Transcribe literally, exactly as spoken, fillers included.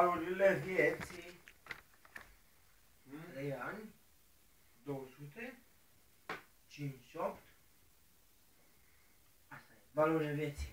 valurile vieții. trei ani, două sute, cincizeci și opt. Asta e, valurile vieții.